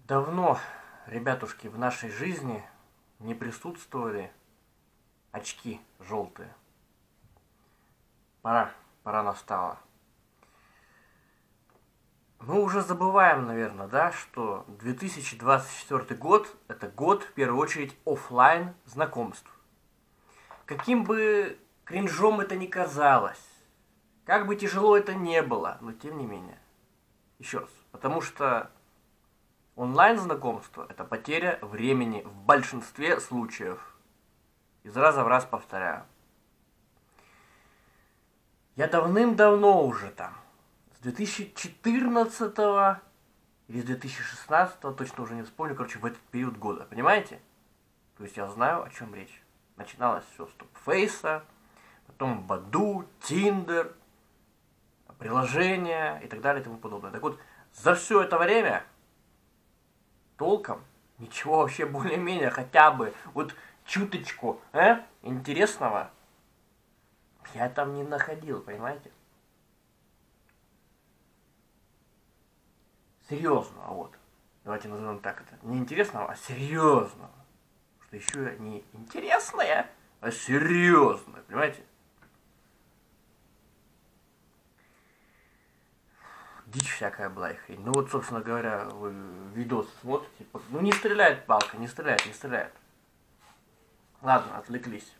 Давно, ребятушки, в нашей жизни не присутствовали очки желтые. Пора настала. Мы уже забываем, наверное, да, что 2024 год – это год, в первую очередь, оффлайн знакомств. Каким бы кринжом это ни казалось, как бы тяжело это не было, но тем не менее. Еще раз. Потому что онлайн знакомство – это потеря времени в большинстве случаев. Из раза в раз повторяю. Я давным-давно уже там, с 2014 или с 2016, точно уже не вспомню, короче, в этот период года, понимаете? То есть я знаю, о чем речь. Начиналось все с Топфейса, потом Баду, Тиндер, приложения и так далее и тому подобное. Так вот, за все это время толком ничего вообще более-менее хотя бы вот чуточку интересного я там не находил, понимаете? Серьезного, вот. Давайте назовем так это. Не интересного, а серьезного. Что еще не интересное, а серьезное, понимаете? Дичь всякая была и хрень. Ну вот, собственно говоря, вы видос смотрите. Ну не стреляет палка, не стреляет. Ладно, отвлеклись.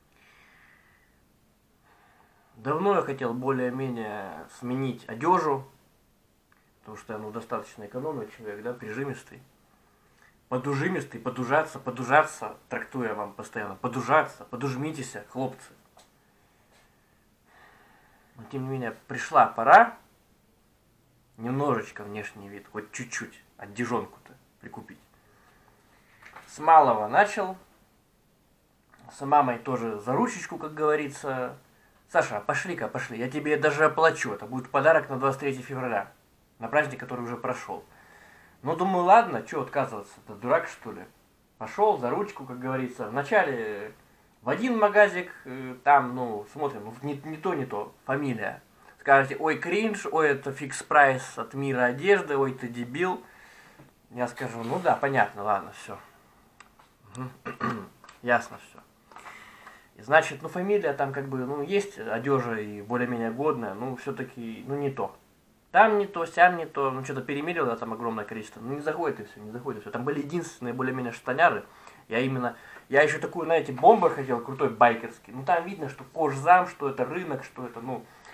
Давно я хотел более-менее сменить одежу, потому что я достаточно экономный человек, да, прижимистый. Подужимистый, подужаться, трактую я вам постоянно. Подужмитесь, хлопцы. Но тем не менее, пришла пора немножечко внешний вид, хоть чуть-чуть, одежонку-то прикупить. С малого начал. С мамой тоже за ручечку, как говорится. Саша, пошли, я тебе даже оплачу. Это будет подарок на 23 февраля. На праздник, который уже прошел. Ну, думаю, ладно, что отказываться? Ты дурак, что ли? Пошел за ручку, как говорится. Вначале в один магазик, там, смотрим, не то, фамилия. Скажете, ой, кринж, ой, это фикс прайс от мира одежды, ой, ты дебил. Я скажу, ну да, понятно, ладно, все. Ясно все. И значит, фамилия там есть одежа и более-менее годная, все-таки, не то. Там не то, сям не то, что-то перемерил я там огромное количество. Не заходит и все. Там были единственные более-менее штаняры. Я еще такую, знаете, бомбу хотел, крутой байкерский. Там видно, что кожзам, что это рынок, что это,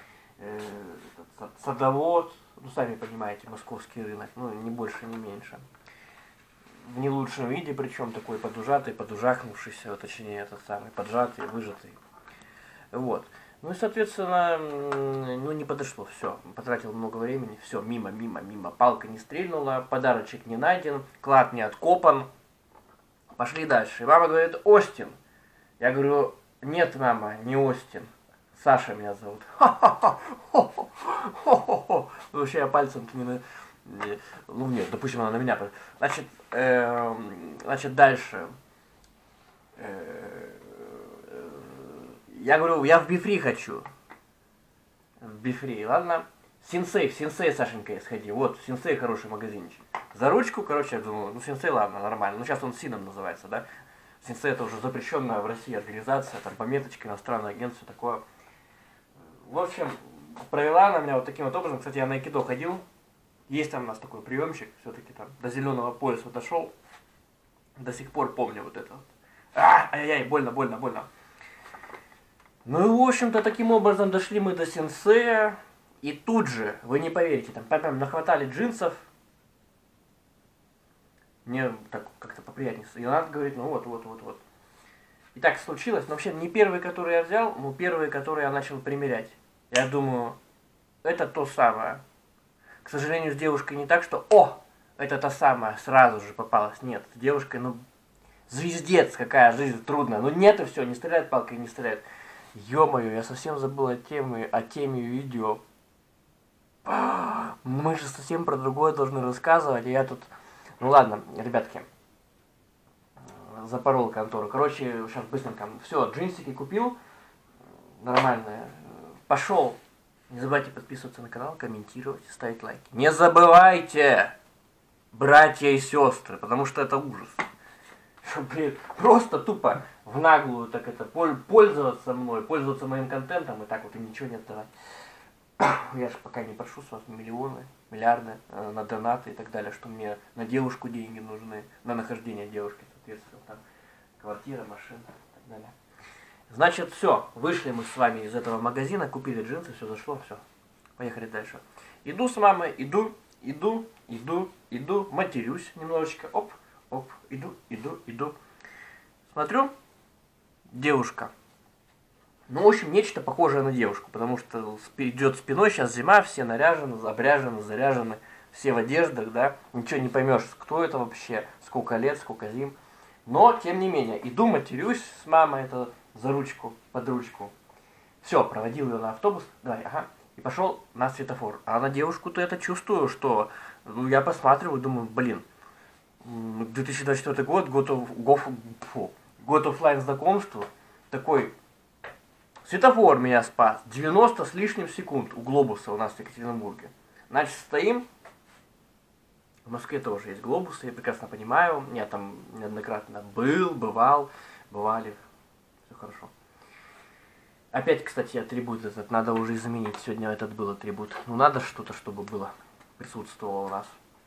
садовод. Сами понимаете, московский рынок, не больше, не меньше. В не лучшем виде, причем такой подужатый, подужахнувшийся, точнее, этот самый, поджатый, выжатый. Вот. И, соответственно, не подошло, все, потратил много времени, все, мимо, палка не стрельнула, подарочек не найден, клад не откопан, пошли дальше. И мама говорит, Остин. Я говорю, нет, мама, не Остин, Саша меня зовут. Вообще я пальцем-то не... нет, допустим, она на меня... Значит, дальше... Я говорю, я в Бифри хочу. В Бифри, ладно. В Синсей, Сашенька, сходи. Вот, в Синсей хороший магазинчик. За ручку, короче, я думаю, Синсей, ладно, нормально. Сейчас он Сином называется, да. Синсей это уже запрещенная в России организация, там пометочка, иностранное агентство, такое. В общем, провела она меня вот таким вот образом. Кстати, я на айкидо ходил. Есть там у нас такой приемчик, все-таки там до зеленого пояса дошел. До сих пор помню вот это вот. Ай-яй-яй, больно. И, в общем-то, таким образом дошли мы до сенсея. И тут же, вы не поверите, там прям нахватали джинсов. Мне так как-то поприятнее. И она говорит, вот. И так случилось. Но вообще не первый, который я взял, но первый, который я начал примерять. Я думаю, это то самое. К сожалению, с девушкой не так, что это та самая, сразу же попалась. Нет, с девушкой, звездец, какая жизнь трудная. Нет и все, не стреляет палкой, не стреляет. Ё-моё, я совсем забыл о теме видео. Мы же совсем про другое должны рассказывать, и я тут... ладно, ребятки, запорол контору. Короче, сейчас быстренько. Все, джинсики купил, нормальные. Пошел. Не забывайте подписываться на канал, комментировать, ставить лайки. Не забывайте! братья и сестры, потому что это ужас. Что, блин, просто тупо в наглую так это пользоваться мной, пользоваться моим контентом и так вот и ничего не отдавать. Я же пока не прошу с вас миллионы, миллиарды на донаты и так далее, что мне на девушку деньги нужны, на нахождение девушки, соответственно, там квартира, машина и так далее. Значит, все, вышли мы с вами из этого магазина, купили джинсы, все зашло, все. Поехали дальше. Иду с мамой, иду, матерюсь немножечко, оп, иду. Смотрю, девушка. Ну, в общем, нечто похожее на девушку, потому что идет спиной, сейчас зима, все наряжены, обряжены, заряжены, все в одеждах, да, ничего не поймешь, кто это вообще, сколько лет, сколько зим. Но, тем не менее, иду, матерюсь с мамой, это за ручку, под ручку. Все, проводил ее на автобус, давай, ага, и пошел на светофор. А на девушку-то это чувствую, что, ну, я посматриваю, думаю, блин, 2024 год оффлайн знакомства, такой светофор меня спас, 90 с лишним секунд у глобуса у нас в Екатеринбурге. Значит, стоим, в Москве тоже есть глобусы, я прекрасно понимаю, я там неоднократно бывали, все хорошо. Опять, кстати, атрибут этот надо уже изменить, сегодня этот был атрибут. Ну надо что-то, чтобы было, присутствовало у нас.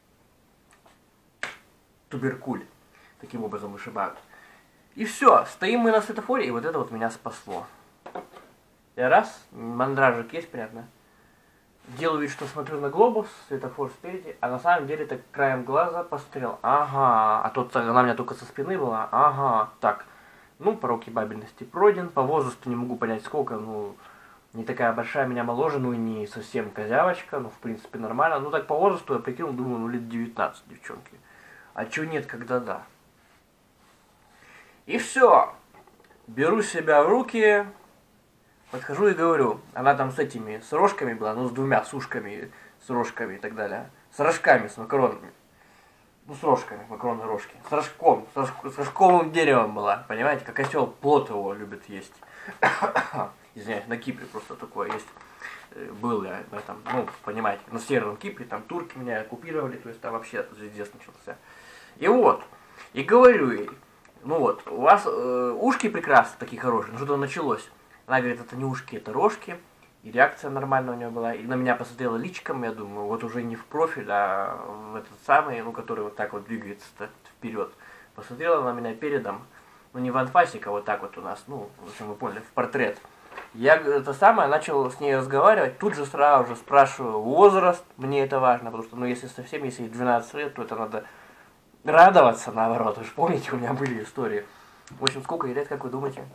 Туберкуль. Таким образом вышибают. И все, стоим мы на светофоре, и вот это вот меня спасло. Я раз, мандражик есть приятно. Делаю вид, что смотрю на глобус, светофор спереди, а на самом деле так краем глаза посмотрел. Ага, а тут она у меня только со спины была. Ага, так. Ну, порог ебабельности пройден, по возрасту не могу понять сколько, ну, не такая большая, меня моложе, ну и не совсем козявочка, ну, в принципе, нормально. Ну, так по возрасту я прикинул, думаю, ну, лет 19, девчонки. А чё нет, когда да? И все. Беру себя в руки, подхожу и говорю, она там с этими, с рожками была, ну, с двумя сушками, с рожками и так далее. С рожками, с макаронами. Ну, с рожками, макаронные рожки. С рожковым деревом была, понимаете, как осел плод его любит есть. Извиняюсь, на Кипре просто такое есть. Был я в этом, ну, понимаете, на Северном Кипре, там турки меня оккупировали, то есть там вообще звездец начался. И вот, и говорю ей, ну вот, у вас ушки прекрасные, такие хорошие, ну что-то началось. Она говорит, это не ушки, это рожки. И реакция нормальная у нее была. И на меня посмотрела личиком, я думаю, вот уже не в профиль, а в этот самый, ну, который вот так вот двигается вперед. Посмотрела на меня передом, ну, не в анфасик, а вот так вот у нас, ну, в общем, вы поняли, в портрет. Я это самое, начал с ней разговаривать, тут же сразу же спрашиваю возраст, мне это важно, потому что, ну, если совсем, если ей 12 лет, то это надо радоваться, наоборот. Вы же помните, у меня были истории. В общем, сколько ей лет, как вы думаете?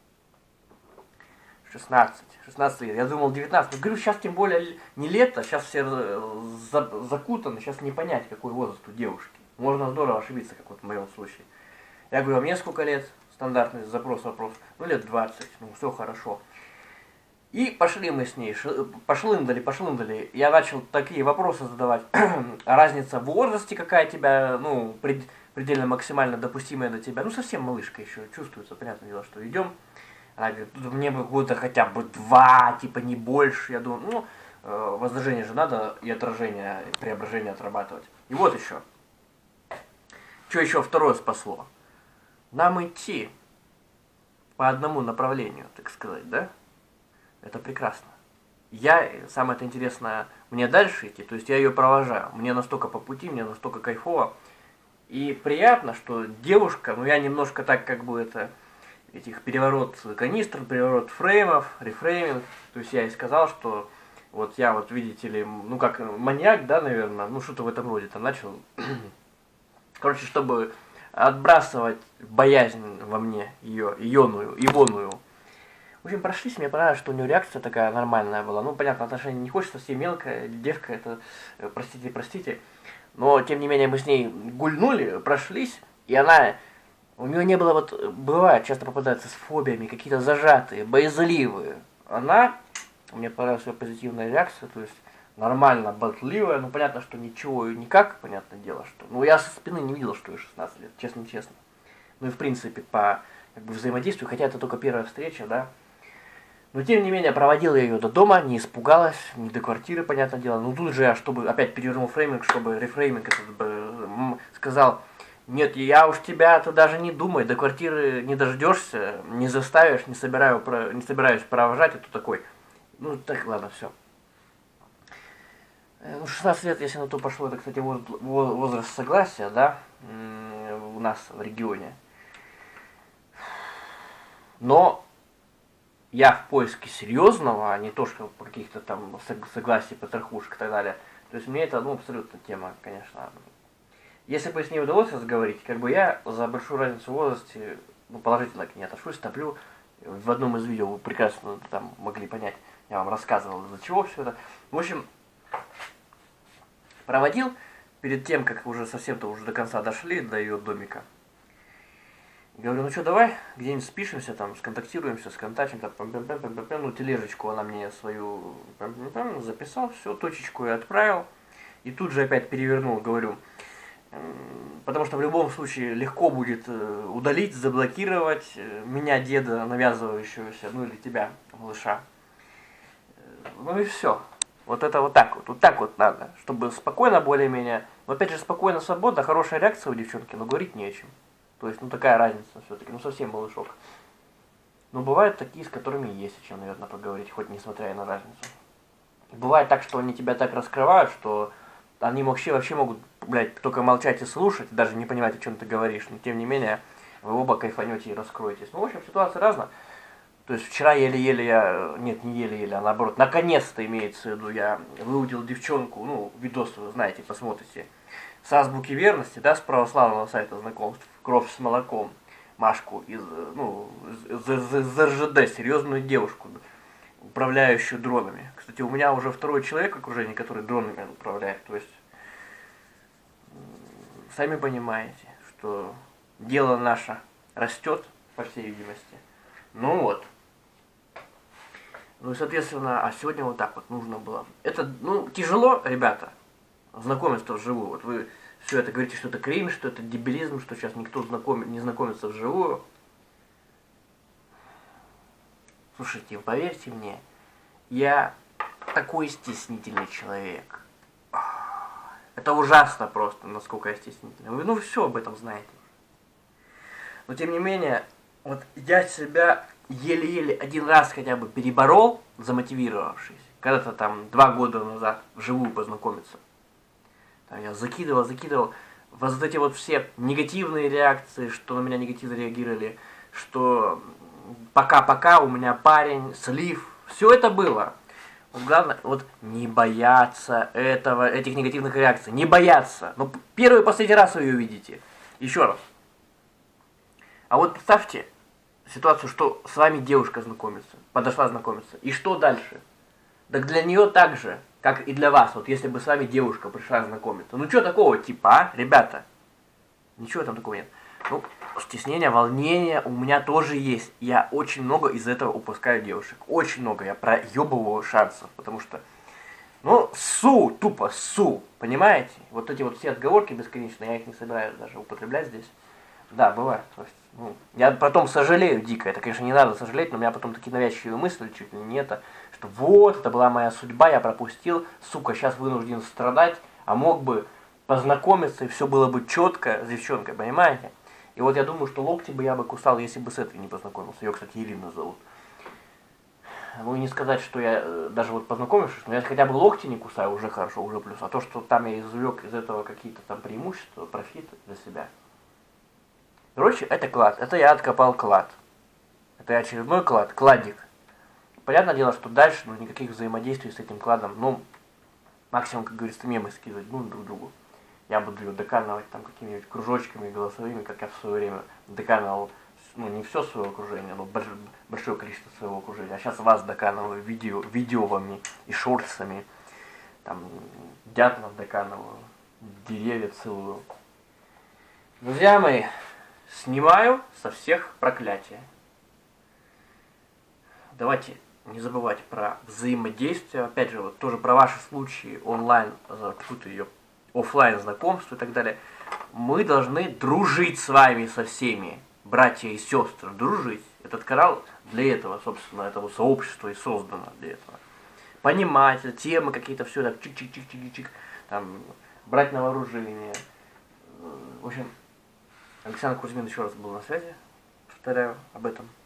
16 лет. Я думал 19. Но говорю, сейчас тем более не лето, сейчас все закутаны, сейчас не понять, какой возраст у девушки. Можно здорово ошибиться, как вот в моем случае. Я говорю, а мне сколько лет? Стандартный запрос-вопрос. Ну, лет 20. Ну, все хорошо. И пошли мы с ней, пошлындали. Я начал такие вопросы задавать. Разница в возрасте, какая тебя, ну, предельно максимально допустимая до тебя. Ну, совсем малышка еще, чувствуется, понятное дело, что идем. Она говорит, мне бы года хотя бы 2, типа не больше. Я думаю, ну, возражение же надо и отражение, и преображение отрабатывать. И вот еще. Что еще второе спасло? Нам идти по одному направлению, так сказать, да? Это прекрасно. Самое это интересное, мне дальше идти, то есть я ее провожаю. Мне настолько по пути, мне настолько кайфово. И приятно, что девушка, ну я немножко так как бы это... этих переворот канистр, переворот фреймов, рефрейминг. То есть я и сказал, что вот я вот, видите ли, ну как маньяк, да, наверное, ну что-то в этом роде там начал. Короче, чтобы отбрасывать боязнь во мне, ионную. В общем, прошлись, мне понравилось, что у нее реакция такая нормальная была. Ну, понятно, отношения не хочется, все мелкая, девка, это, простите. Но, тем не менее, мы с ней гульнули, прошлись, и она... У нее не было, вот, бывает, часто попадаются с фобиями, какие-то зажатые, боязливые. Мне понравилась ее позитивная реакция, то есть нормально болтливая, ну понятно, что ничего и никак, понятное дело, что... Ну я со спины не видел, что ей 16 лет, честно. Ну и в принципе по как бы, взаимодействию, хотя это только первая встреча, да. Но тем не менее проводил я ее до дома, не испугалась, не до квартиры, понятное дело. Ну тут же я, чтобы опять перевернул фрейминг, чтобы рефрейминг этот сказал: нет, я уж тебя, ты даже не думай, до квартиры не дождешься, не заставишь, не собираюсь провожать, а то такой. Ну, так, ладно, все. Ну, 16 лет, если на то пошло, это, кстати, возраст согласия, да, у нас в регионе. Но я в поиске серьезного, а не то, что по каких-то там согласий, потрохушек и так далее. То есть мне это, ну, абсолютно тема, конечно. Если бы с ней удалось разговорить, как бы я за большую разницу в возрасте, ну, положительно к ней отношусь, топлю. В одном из видео вы прекрасно там могли понять, я вам рассказывал, из-за чего все это. В общем, проводил перед тем, как уже совсем-то уже до конца дошли, до ее домика. Говорю, ну что, давай где-нибудь спишемся, там, сконтактируемся, сконтачим, там, ну, тележечку она мне свою записал, все, точечку я отправил. И тут же опять перевернул, говорю, потому что в любом случае легко будет удалить, заблокировать меня, деда, навязывающегося, ну или тебя, малыша. Ну и все. Вот это вот так вот надо, чтобы спокойно более-менее, но опять же спокойно, свободно, хорошая реакция у девчонки, но говорить не о чем. То есть, ну такая разница все-таки, ну совсем малышок. Но бывают такие, с которыми есть о чем, наверное, поговорить, хоть несмотря и на разницу. Бывает так, что они тебя так раскрывают, что они вообще могут, блядь, только молчать и слушать, даже не понимать, о чем ты говоришь, но тем не менее, вы оба кайфанете и раскроетесь. Ну, в общем, ситуация разная. То есть вчера еле-еле я, нет, не еле-еле, а наоборот, наконец-то имеется в виду, я выудил девчонку, ну, видос вы знаете, посмотрите, с азбуки верности, да, с православного сайта знакомств, кровь с молоком, Машку из, ну, из РЖД, серьезную девушку, управляющую дронами. Кстати, у меня уже второй человек в окружении, который дронами управляет, то есть, сами понимаете, что дело наше растет, по всей видимости. Ну вот. Ну и, соответственно, а сегодня вот так вот нужно было. Это, ну, тяжело, ребята, знакомиться вживую. Вот вы все это говорите, что это кринж, что это дебилизм, что сейчас никто не знакомится вживую. Слушайте, поверьте мне, я такой стеснительный человек. Это ужасно просто, насколько я стеснительный. Вы, ну, все об этом знаете. Но, тем не менее, вот я себя еле-еле один раз хотя бы переборол, замотивировавшись, когда-то там 2 года назад вживую познакомиться. Там я закидывал, вот эти вот все негативные реакции, что на меня негативно реагировали, что пока-пока, у меня парень, слив, все это было. Вот главное, вот не бояться этих негативных реакций, не бояться. Ну, первый и последний раз вы ее увидите. Еще раз. А вот представьте ситуацию, что с вами девушка знакомится, подошла знакомиться. И что дальше? Так для нее так же, как и для вас, вот если бы с вами девушка пришла знакомиться. Ну что такого, типа, а, ребята? Ничего там такого нет. Ну, стеснение, волнение у меня тоже есть. Я очень много из этого упускаю девушек. Очень много. Я проебываю шансов, потому что, ну, тупо ссу, понимаете? Вот эти вот все отговорки бесконечные, я их не собираюсь даже употреблять здесь. Да, бывает. То есть, ну, я потом сожалею дико. Это, конечно, не надо сожалеть, но у меня потом такие навязчивые мысли, чуть ли не это, что вот, это была моя судьба, я пропустил, сука, сейчас вынужден страдать, а мог бы познакомиться, и все было бы четко с девчонкой, понимаете? И вот я думаю, что локти бы я бы кусал, если бы с этой не познакомился. Ее, кстати, Ирина зовут. Ну и не сказать, что я даже вот познакомившись, но я хотя бы локти не кусаю, уже хорошо, уже плюс. А то, что там я извлек из этого какие-то там преимущества, профиты для себя. Короче, это клад. Это я откопал клад. Это очередной клад, кладик. Понятное дело, что дальше, ну, никаких взаимодействий с этим кладом, ну, максимум, как говорится, мемы скидывать, ну, друг другу. Я буду ее доканывать там какими-нибудь кружочками голосовыми, как я в свое время доканывал, ну, не все свое окружение, но большое количество своего окружения. А сейчас вас доканываю видеовами и шортсами, там, дятлов доканываю, деревья целую. Друзья мои, снимаю со всех проклятия. Давайте не забывать про взаимодействие. Опять же, вот тоже про ваши случаи онлайн, какую-то ее офлайн знакомства и так далее. Мы должны дружить с вами со всеми, братья и сестры, дружить. Этот канал для этого, собственно, этого сообщества и создано для этого. Понимать темы какие-то, все так чик-чик-чик-чик-чик, там, брать на вооружение, В общем, Александр Кузьмин еще раз был на связи. Повторяю об этом.